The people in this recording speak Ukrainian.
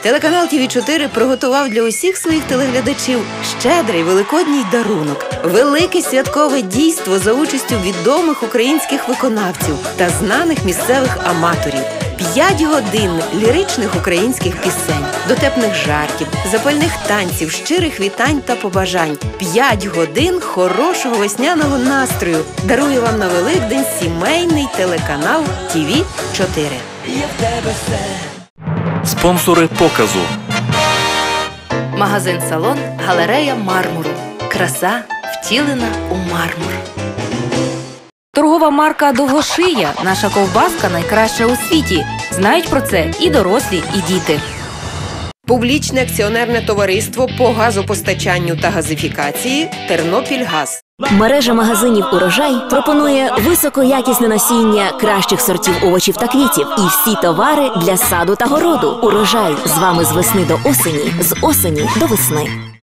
Телеканал ТВ4 приготував для усіх своїх телеглядачів щедрий великодній дарунок – велике святкове дійство за участю відомих українських виконавців та знаних місцевих аматорів. 5 годин ліричних українських пісень, дотепних жартів, запальних танців, щирих вітань та побажань. 5 годин хорошого весняного настрою дарує вам на Великдень сімейний телеканал ТВ4. Спонсори показу. Магазин-салон «Галерея мармуру». Краса втілена у мармур. Торгова марка «Довгошия» – наша ковбаска найкраща у світі. Знають про це і дорослі, і діти. Публічне акціонерне товариство по газопостачанню та газифікації «Тернопільгаз». Мережа магазинів «Урожай» пропонує високоякісне насіння кращих сортів овочів та квітів і всі товари для саду та городу. «Урожай» з вами з весни до осені, з осені до весни.